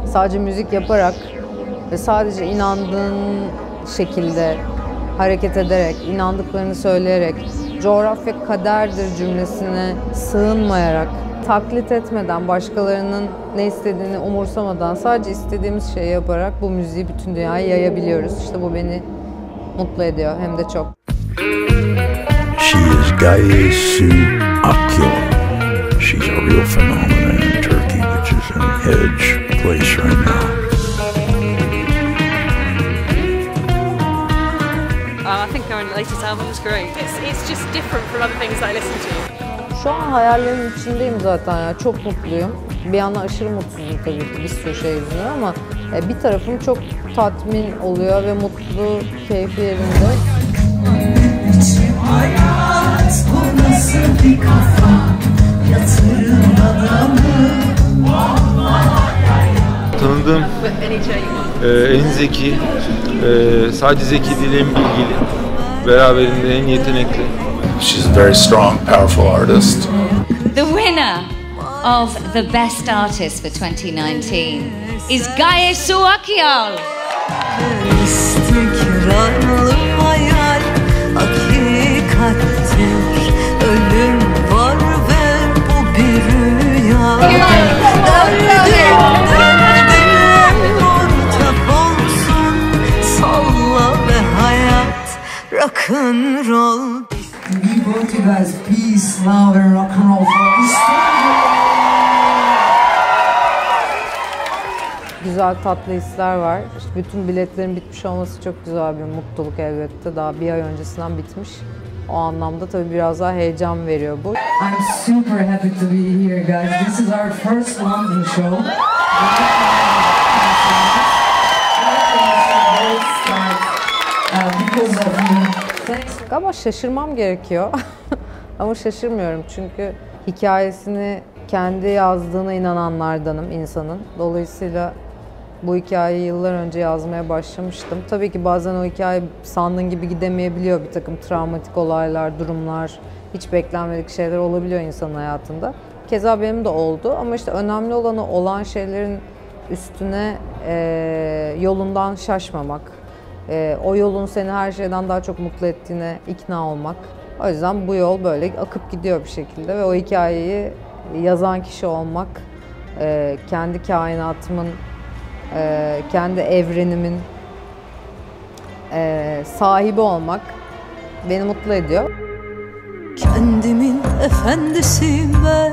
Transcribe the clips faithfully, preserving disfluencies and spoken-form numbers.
sadece müzik yaparak ve sadece inandığın şekilde hareket ederek, inandıklarını söyleyerek, coğrafya kaderdir cümlesine sığınmayarak, taklit etmeden, başkalarının ne istediğini umursamadan sadece istediğimiz şeyi yaparak bu müziği bütün dünyaya yayabiliyoruz. İşte bu beni mutlu ediyor hem de çok. She is Gaye Su Akyol. She's a real phenomenon in Turkey, which is an edge place right now. Uh, I think her latest album is great. It's, it's just different from other things that I listen to. Şu an hayallerimin içindeyim zaten ya. Çok mutluyum. Bir yandan aşırı mutsuzum tabii ki bir sürü şey yüzünden ama bir tarafım çok tatmin oluyor ve mutlu, keyfi yerinde. Tanıdığım e, en zeki, e, sadece zeki değil en bilgili, beraberinde en yetenekli. She's a very strong, powerful artist. The winner of the Best Artist for twenty nineteen is Gaye Su Akyol. İstikrarlı hayal hakikattir. Ölüm var ve bu bir rüya. Derdin derdin ortak olsun. Salla ve hayat rock'n'roll. We brought you guys peace, love and rock and roll for Istanbul. Güzel tatlı hisler var. İşte bütün biletlerin bitmiş olması çok güzel bir mutluluk elbette. Daha bir ay öncesinden bitmiş. O anlamda tabii biraz daha heyecan veriyor bu. I'm super happy to be here, guys. This is our first London show. Galiba şaşırmam gerekiyor. Ama şaşırmıyorum çünkü hikayesini kendi yazdığına inananlardanım insanın. Dolayısıyla bu hikayeyi yıllar önce yazmaya başlamıştım. Tabii ki bazen o hikaye sandığın gibi gidemeyebiliyor. Bir takım travmatik olaylar, durumlar, hiç beklenmedik şeyler olabiliyor insanın hayatında. Keza benim de oldu ama işte önemli olanı olan şeylerin üstüne e, yolundan şaşmamak. E, o yolun seni her şeyden daha çok mutlu ettiğine ikna olmak. O yüzden bu yol böyle akıp gidiyor bir şekilde ve o hikayeyi yazan kişi olmak, e, kendi kainatımın, e, kendi evrenimin e, sahibi olmak beni mutlu ediyor. Kendimin efendisiyim ben.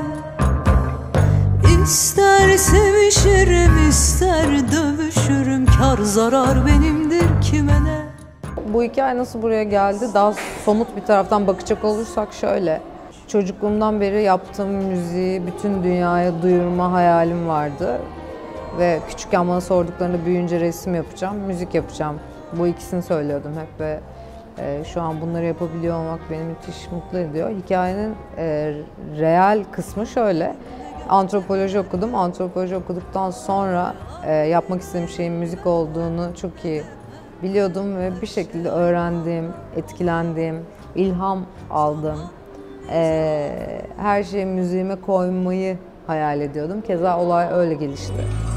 İster sevişirim, ister dövüşürüm. Kar zarar benimdir kime ne? Bu hikaye nasıl buraya geldi? Daha somut bir taraftan bakacak olursak şöyle. Çocukluğumdan beri yaptığım müziği bütün dünyaya duyurma hayalim vardı. Ve küçükken bana sorduklarında büyüyünce resim yapacağım, müzik yapacağım. Bu ikisini söylüyordum hep ve e, şu an bunları yapabiliyor olmak beni müthiş mutlu ediyor. Hikayenin e, real kısmı şöyle. Antropoloji okudum. Antropoloji okuduktan sonra e, yapmak istediğim şeyin müzik olduğunu çok iyi biliyordum ve bir şekilde öğrendiğim, etkilendiğim, ilham aldığım, e, her şeyi müziğime koymayı hayal ediyordum. Keza olay öyle gelişti.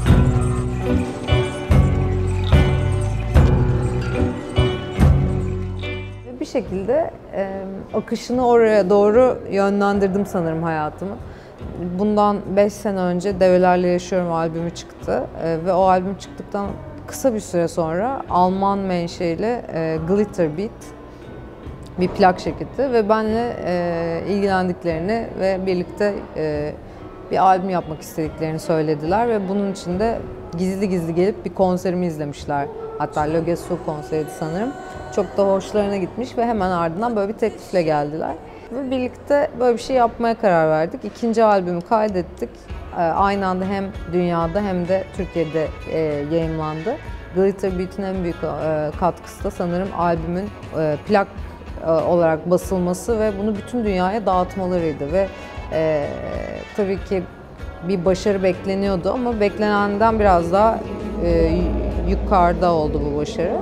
Ve bir şekilde e, akışını oraya doğru yönlendirdim sanırım hayatımı. Bundan beş sene önce Develerle Yaşıyorum albümü çıktı e, ve o albüm çıktıktan kısa bir süre sonra Alman menşeli e, Glitter Beat bir plak şirketi ve benimle e, ilgilendiklerini ve birlikte e, bir albüm yapmak istediklerini söylediler ve bunun için de gizli gizli gelip bir konserimi izlemişler. Hatta Löge Su konseriydi sanırım. Çok da hoşlarına gitmiş ve hemen ardından böyle bir teklifle geldiler. Ve birlikte böyle bir şey yapmaya karar verdik. İkinci albümü kaydettik. Aynı anda hem dünyada hem de Türkiye'de yayımlandı. Glitter Beat'in en büyük katkısı da sanırım albümün plak olarak basılması ve bunu bütün dünyaya dağıtmalarıydı. Ve e, tabii ki bir başarı bekleniyordu ama beklenenden biraz daha e, yukarıda oldu bu başarı.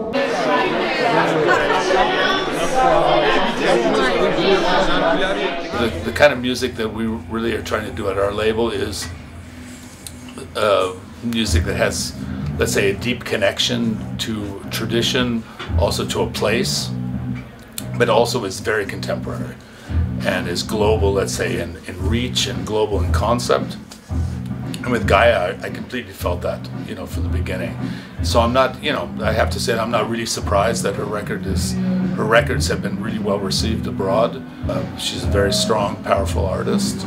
The, the kind of music that we really are trying to do at our label is uh, music that has, let's say, a deep connection to tradition, also to a place, but also is very contemporary and is global, let's say, in, in reach and global in concept. And with Gaia, I, I completely felt that, you know, from the beginning. So I'm not, you know, I have to say I'm not really surprised that her record is, her records have been really well received abroad. Uh, she's a very strong, powerful artist.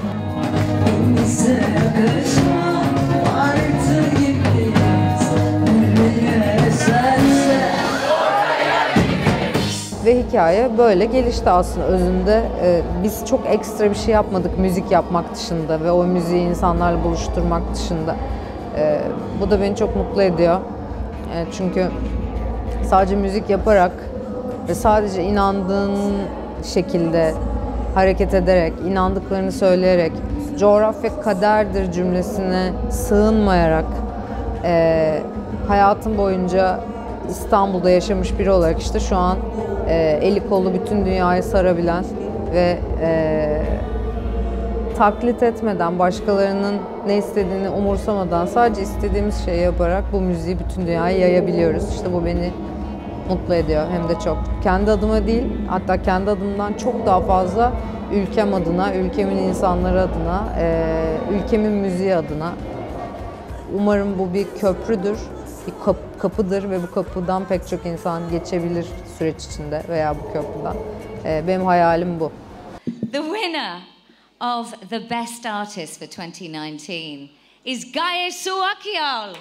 Ve hikaye böyle gelişti aslında özünde. E, biz çok ekstra bir şey yapmadık müzik yapmak dışında ve o müziği insanlarla buluşturmak dışında. E, bu da beni çok mutlu ediyor. E, çünkü sadece müzik yaparak ve sadece inandığın şekilde hareket ederek, inandıklarını söyleyerek, coğrafya kaderdir cümlesine sığınmayarak e, hayatım boyunca İstanbul'da yaşamış biri olarak işte şu an e, eli kolu bütün dünyayı sarabilen ve e, taklit etmeden, başkalarının ne istediğini umursamadan sadece istediğimiz şeyi yaparak bu müziği bütün dünyaya yayabiliyoruz. İşte bu beni mutlu ediyor hem de çok. Kendi adıma değil, hatta kendi adımdan çok daha fazla ülkem adına, ülkemin insanları adına, e, ülkemin müziği adına. Umarım bu bir köprüdür, bir kap- kapıdır ve bu kapıdan pek çok insan geçebilir süreç içinde veya bu köprüden. E, benim hayalim bu. The winner of the Best Artist for twenty nineteen is Gaye Su Akyol.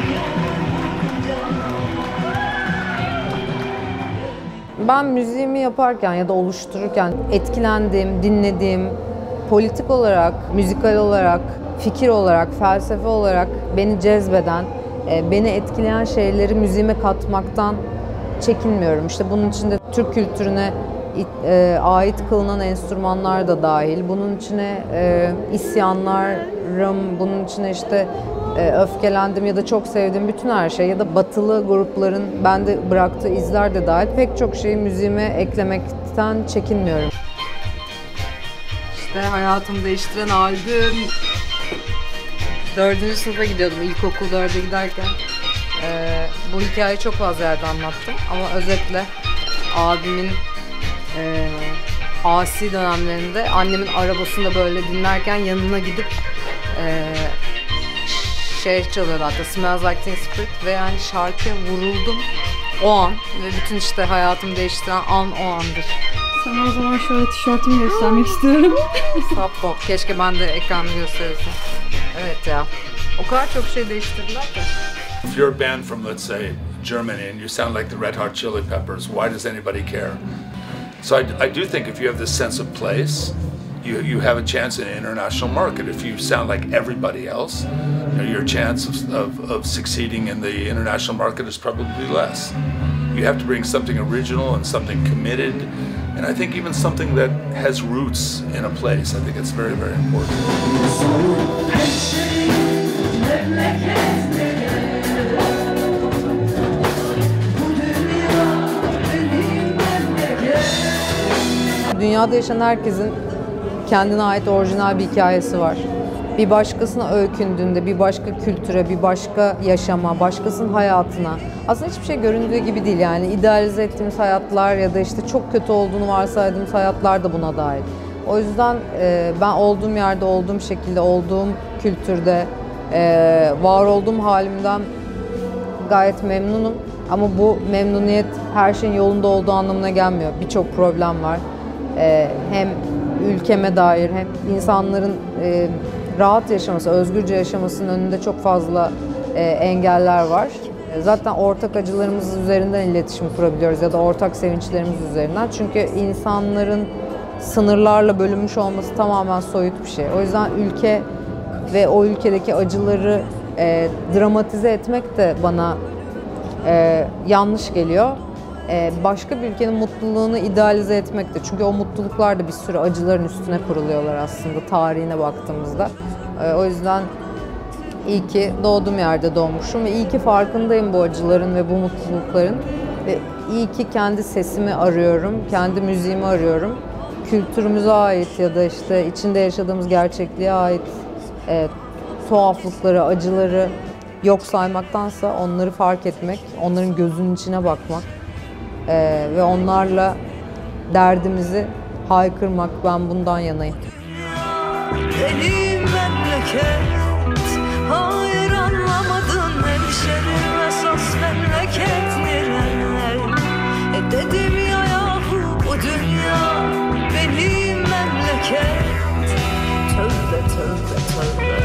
Ben müziğimi yaparken ya da oluştururken etkilendiğim, dinlediğim, politik olarak, müzikal olarak, fikir olarak, felsefe olarak beni cezbeden, beni etkileyen şeyleri müziğime katmaktan çekinmiyorum. İşte bunun içinde Türk kültürüne ait kılınan enstrümanlar da dahil. Bunun içine isyanlarım, bunun içine işte öfkelendim ya da çok sevdiğim bütün her şey ya da batılı grupların bende bıraktığı izler de dahil pek çok şeyi müziğime eklemekten çekinmiyorum. İşte hayatımı değiştiren albüm. Dördüncü sınıfa gidiyordum ilkokul dörde giderken. Ee, bu hikayeyi çok fazla yerde anlattım ama özetle abimin e, asi dönemlerinde annemin arabasında böyle dinlerken yanına gidip e, şey çalıyordu hatta Smells Like Teen Spirit ve yani şarkıya vuruldum o an ve bütün işte hayatımı değiştiren an o andır. Sana o zaman şöyle tişörtümü göstermek istiyorum. Sappo. Keşke ben de ekranı göstersem. Evet ya. O kadar çok şey değiştirdiler ki. If you're a band from, let's say, Germany and you sound like the Red Hot Chili Peppers, why does anybody care? So I, I do think if you have this sense of place, you you have a chance in an international market. If you sound like everybody else, you know, your chance of, of, of succeeding in the international market is probably less. You have to bring something original and something committed, and I think even something that has roots in a place. I think it's very, very important. Dünyada yaşayan herkesin kendine ait orijinal bir hikayesi var. Bir başkasına öykündüğünde, bir başka kültüre, bir başka yaşama, başkasının hayatına. Aslında hiçbir şey göründüğü gibi değil yani. İdealize ettiğimiz hayatlar ya da işte çok kötü olduğunu varsaydığımız hayatlar da buna dahil. O yüzden e, ben olduğum yerde, olduğum şekilde, olduğum kültürde, e, var olduğum halimden gayet memnunum. Ama bu memnuniyet her şeyin yolunda olduğu anlamına gelmiyor. Birçok problem var. E, hem ülkeme dair hem insanların e, rahat yaşaması, özgürce yaşamasının önünde çok fazla e, engeller var. E, zaten ortak acılarımız üzerinden iletişim kurabiliyoruz ya da ortak sevinçlerimiz üzerinden. Çünkü insanların sınırlarla bölünmüş olması tamamen soyut bir şey. O yüzden ülke ve o ülkedeki acıları e, dramatize etmek de bana e, yanlış geliyor. E, başka bir ülkenin mutluluğunu idealize etmek de. Çünkü o mutluluklar da bir sürü acıların üstüne kuruluyorlar aslında tarihine baktığımızda. E, o yüzden iyi ki doğduğum yerde doğmuşum ve iyi ki farkındayım bu acıların ve bu mutlulukların. Ve iyi ki kendi sesimi arıyorum, kendi müziğimi arıyorum. Kültürümüze ait ya da işte içinde yaşadığımız gerçekliğe ait e, tuhaflıkları, acıları yok saymaktansa onları fark etmek, onların gözünün içine bakmak e, ve onlarla derdimizi haykırmak, ben bundan yanayım. Benim memleket, hayır anlamadın hemşerim, esas memleket nereler? E dedim ya yahu bu dünya benim memleket, tövbe tövbe tövbe.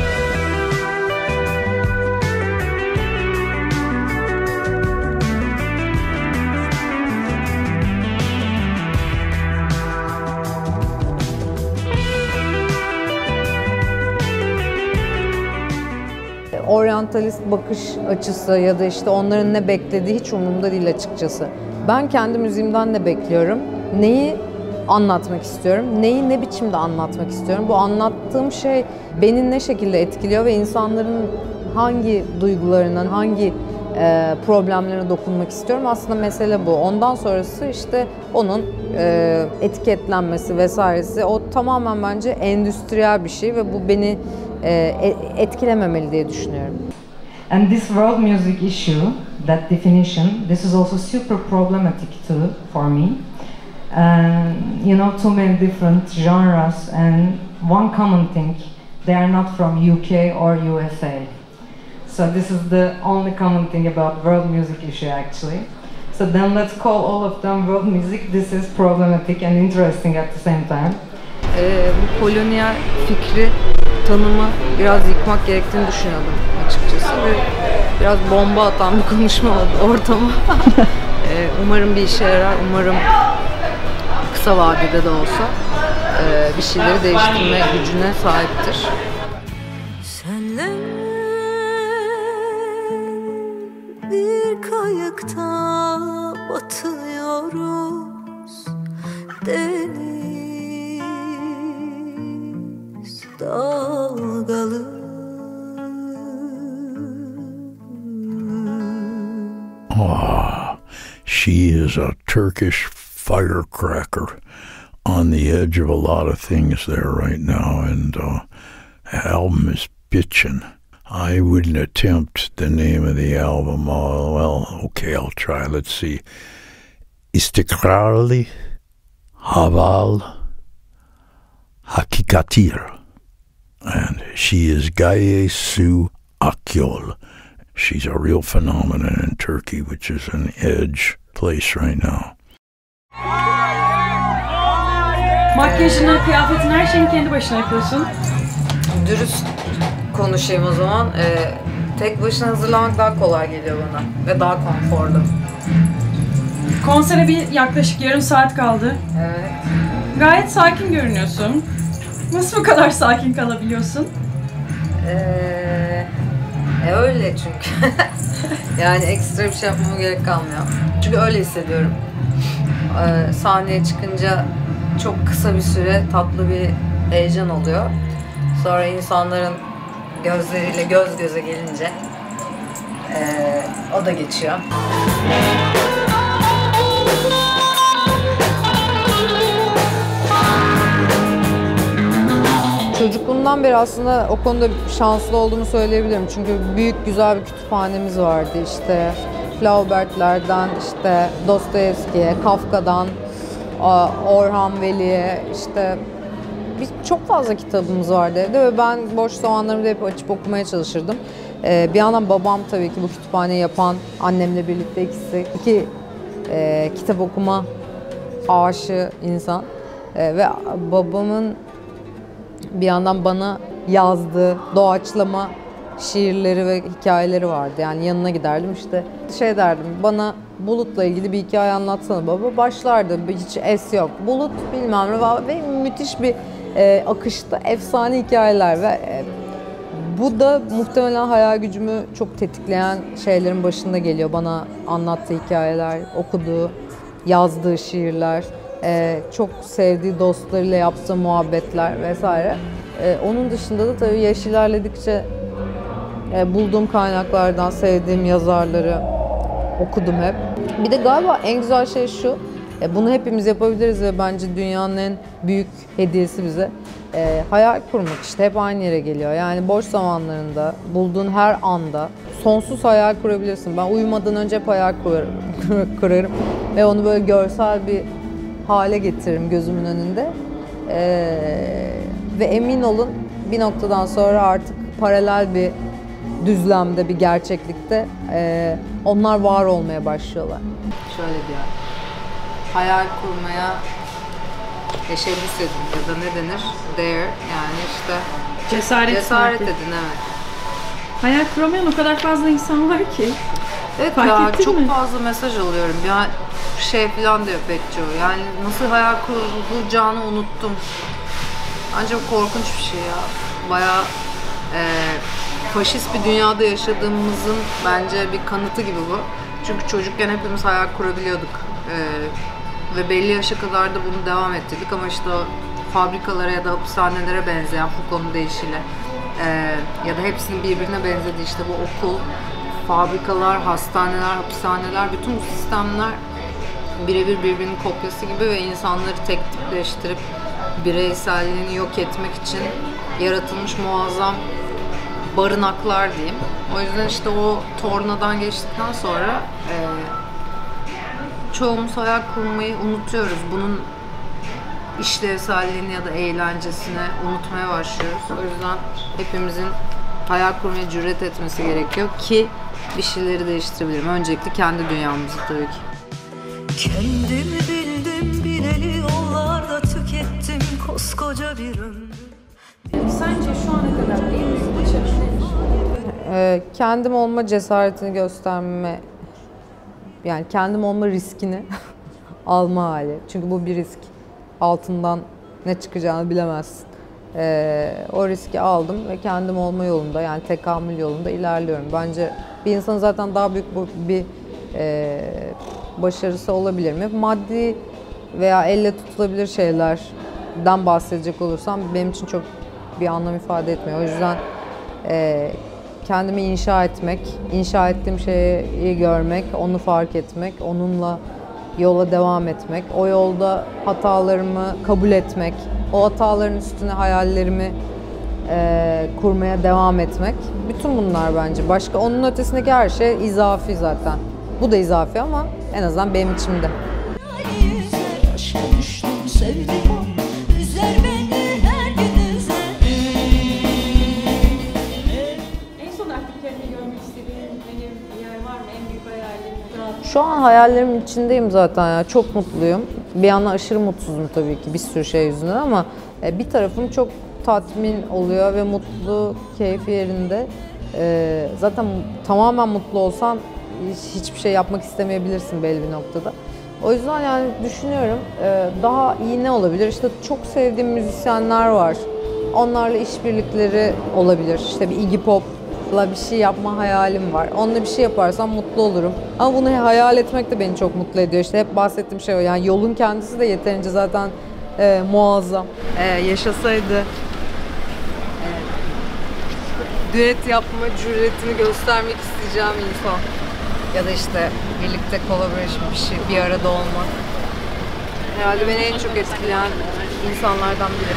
Oryantalist bakış açısı ya da işte onların ne beklediği hiç umurumda değil açıkçası. Ben kendi müziğimden ne bekliyorum, neyi anlatmak istiyorum, neyi ne biçimde anlatmak istiyorum. Bu anlattığım şey beni ne şekilde etkiliyor ve insanların hangi duygularına, hangi e, problemlerine dokunmak istiyorum. Aslında mesele bu. Ondan sonrası işte onun e, etiketlenmesi vesairesi. O tamamen bence endüstriyel bir şey ve bu beni e, etkilememeli diye düşünüyorum. And this world music issue, that definition, this is also super problematic too for me. And you know, too many different genres, and one common thing, they are not from U K or U S A. So this is the only common thing about world music issue actually. So then let's call all of them world music. This is problematic and interesting at the same time. Ee, bu kolonyal fikri, tanımı biraz yıkmak gerektiğini düşünüyordum açıkçası ve biraz bomba atan bir konuşma oldu ortama. ee, umarım bir işe yarar, umarım kısa vadede de olsa e, bir şeyleri değiştirme gücüne sahiptir. Senle bir kayıkta batıyoruz, deniz dalgalı. Ah, she is a Turkish firecracker on the edge of a lot of things there right now, and uh, the album is bitchin'. I wouldn't attempt the name of the album. Oh, well, okay, I'll try. Let's see. İstikrarlı Haval Hakikatir. And she is Gaye Su Akyol. She's a real phenomenon in Turkey, which is an edge place right now. Makyajını, kıyafetini, her şeyini kendi başına yapıyorsun. Dürüst konuşayım o zaman. Ee, tek başına hazırlamak daha kolay geliyor bana ve daha konforlu. Konsere bir yaklaşık yarım saat kaldı. Evet. Gayet sakin görünüyorsun. Nasıl bu kadar sakin kalabiliyorsun? Ee, e öyle çünkü. Yani ekstra bir şey yapmama gerek kalmıyor. Çünkü öyle hissediyorum. Ee, sahneye çıkınca çok kısa bir süre tatlı bir heyecan oluyor. Sonra insanların gözleriyle göz göze gelince ee, o da geçiyor. Çocukluğumdan beri aslında o konuda şanslı olduğumu söyleyebilirim. Çünkü büyük güzel bir kütüphanemiz vardı. İşte Flaubert'lerden, işte Dostoyevski'ye, Kafka'dan, Orhan Veli'ye, işte biz çok fazla kitabımız vardı evde ve ben boş zamanlarımda hep açıp okumaya çalışırdım. Ee, bir yandan babam tabii ki bu kütüphaneyi yapan, annemle birlikte ikisi, iki e, kitap okuma aşığı insan. E, ve babamın bir yandan bana yazdığı doğaçlama şiirleri ve hikayeleri vardı. Yani yanına giderdim, işte şey derdim, bana Bulut'la ilgili bir hikaye anlatsana baba. Başlardı, hiç es yok. Bulut bilmem ne ve müthiş bir e, akışta efsane hikayeler ve e, bu da muhtemelen hayal gücümü çok tetikleyen şeylerin başında geliyor. Bana anlattığı hikayeler, okuduğu, yazdığı şiirler, e, çok sevdiği dostlarıyla yaptığı muhabbetler vesaire. E, onun dışında da tabii yaş ilerledikçe e, bulduğum kaynaklardan sevdiğim yazarları okudum hep. Bir de galiba en güzel şey şu, e, bunu hepimiz yapabiliriz ve bence dünyanın en büyük hediyesi bize. e, hayal kurmak işte hep aynı yere geliyor. Yani boş zamanlarında, bulduğun her anda sonsuz hayal kurabilirsin. Ben uyumadan önce hep hayal kurarım, kurarım ve onu böyle görsel bir hale getiririm gözümün önünde. E, ve emin olun bir noktadan sonra artık paralel bir düzlemde, bir gerçeklikte e, onlar var olmaya başlıyorlar. Şöyle diyor, hayal kurmaya teşebbüs edin ya da ne denir? Dare, yani işte Cesaret, cesaret edin. edin, evet. Hayal kuramayan o kadar fazla insan var ki. Evet Fark ya, ettin çok mi? fazla mesaj alıyorum. Ya şey falan diyor pek çoğu. Yani nasıl hayal kurulacağını unuttum. Ancak korkunç bir şey ya. Bayağı e, faşist bir dünyada yaşadığımızın bence bir kanıtı gibi bu. Çünkü çocukken hepimiz hayal kurabiliyorduk. E, ve belli yaşa kadar da bunu devam ettirdik ama işte o fabrikalara ya da hapishanelere benzeyen Foucault'un deyişiyle e, ya da hepsinin birbirine benzediği işte bu okul, fabrikalar, hastaneler, hapishaneler, bütün bu sistemler birebir birbirinin kopyası gibi ve insanları tek tipleştirip bireyselliğini yok etmek için yaratılmış muazzam barınaklar diyeyim. O yüzden işte o tornadan geçtikten sonra e, çoğumuz hayal kurmayı unutuyoruz. Bunun işlevselliğini ya da eğlencesini unutmaya başlıyoruz. O yüzden hepimizin hayal kurmaya cüret etmesi gerekiyor ki bir şeyleri değiştirebilirim. Öncelikle kendi dünyamızı tabii ki. Kendimi bildim bileli yollarda tükettim koskoca bir ömrü. Sence şu ana kadar en büyük başarı nedir? Ee, kendim olma cesaretini gösterme, yani kendim olma riskini alma hali. Çünkü bu bir risk. Altından ne çıkacağını bilemezsin. Ee, o riski aldım ve kendim olma yolunda, yani tekamül yolunda ilerliyorum. Bence bir insanın zaten daha büyük bir e, başarısı olabilir mi? Maddi veya elle tutulabilir şeylerden bahsedecek olursam benim için çok bir anlam ifade etmiyor. O yüzden e, kendimi inşa etmek, inşa ettiğim şeyi görmek, onu fark etmek, onunla yola devam etmek, o yolda hatalarımı kabul etmek, o hataların üstüne hayallerimi e, kurmaya devam etmek. Bütün bunlar bence. Başka onun ötesindeki her şey izafi zaten. Bu da izafi ama en azından benim içimde. Şu an hayallerimin içindeyim zaten ya. Çok mutluyum. Bir yandan aşırı mutsuzum tabii ki bir sürü şey yüzünden ama bir tarafım çok tatmin oluyor ve mutlu, keyfi yerinde. Zaten tamamen mutlu olsan hiçbir şey yapmak istemeyebilirsin belli bir noktada. O yüzden yani düşünüyorum daha iyi ne olabilir? İşte çok sevdiğim müzisyenler var. Onlarla işbirlikleri olabilir. İşte bir Iggy Pop'la bir şey yapma hayalim var. Onunla bir şey yaparsam mutlu olurum. Ama bunu hayal etmek de beni çok mutlu ediyor. İşte hep bahsettiğim şey o. Yani yolun kendisi de yeterince zaten e, muazzam. E, yaşasaydı e, düet yapma cüretini göstermek isteyeceğim insan. Ya da işte birlikte collaboration bir şey, bir arada olmak. Herhalde beni en çok etkileyen insanlardan biri.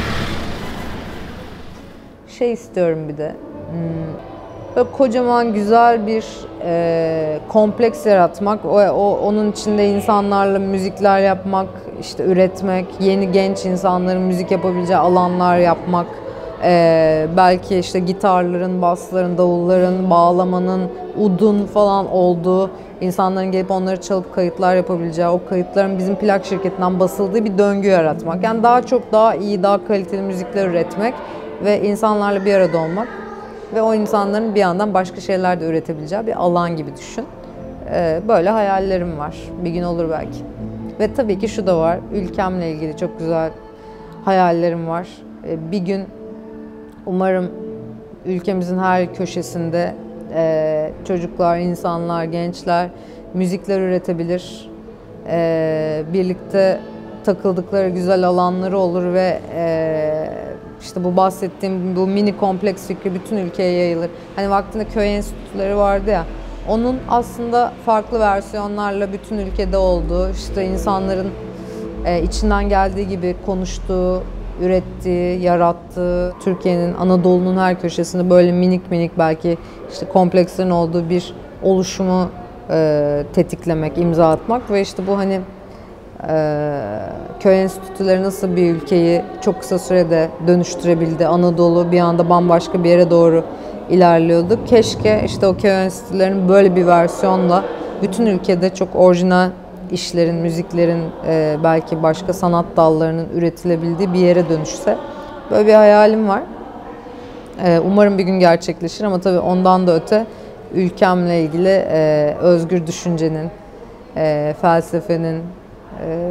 Şey istiyorum bir de. Hmm, böyle kocaman güzel bir e, kompleks yaratmak, o, o onun içinde insanlarla müzikler yapmak, işte üretmek, yeni genç insanların müzik yapabileceği alanlar yapmak, e, belki işte gitarların, basların, davulların, bağlamanın, udun falan olduğu, insanların gelip onları çalıp kayıtlar yapabileceği, o kayıtların bizim plak şirketinden basıldığı bir döngü yaratmak. Yani daha çok daha iyi, daha kaliteli müzikler üretmek ve insanlarla bir arada olmak. Ve o insanların bir yandan başka şeyler de üretebileceği bir alan gibi düşün. Ee, böyle hayallerim var. Bir gün olur belki. Ve tabii ki şu da var. Ülkemle ilgili çok güzel hayallerim var. Ee, bir gün umarım ülkemizin her köşesinde e, çocuklar, insanlar, gençler müzikler üretebilir. Ee, birlikte takıldıkları güzel alanları olur ve e, işte bu bahsettiğim bu mini kompleks fikri bütün ülkeye yayılır. Hani vaktinde köy enstitüleri vardı ya, onun aslında farklı versiyonlarla bütün ülkede olduğu, işte insanların e, içinden geldiği gibi konuştuğu, ürettiği, yarattığı, Türkiye'nin, Anadolu'nun her köşesinde böyle minik minik belki işte komplekslerin olduğu bir oluşumu e, tetiklemek, imza atmak ve işte bu hani e, köy enstitüleri nasıl bir ülkeyi çok kısa sürede dönüştürebildi, Anadolu bir anda bambaşka bir yere doğru ilerliyordu. Keşke işte o köy enstitülerinin böyle bir versiyonla bütün ülkede çok orijinal işlerin, müziklerin, e, belki başka sanat dallarının üretilebildiği bir yere dönüşse. Böyle bir hayalim var. E, umarım bir gün gerçekleşir ama tabii ondan da öte ülkemle ilgili e, özgür düşüncenin, e, felsefenin, e,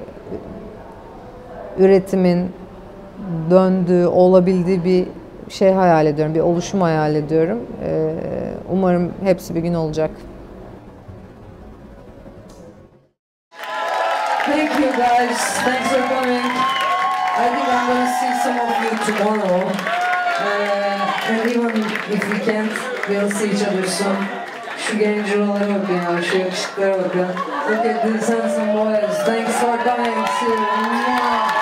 üretimin döndüğü, olabildiği bir şey hayal ediyorum, bir oluşum hayal ediyorum. E, umarım hepsi bir gün olacak. Thank you guys, thanks for coming. I think I'm gonna see some of you tomorrow. Uh, and even if we can't, we'll see each other soon. Şu gencolara bakın ya, şu yakışıklara bakın. Look at these handsome boys. Thanks for coming. See you.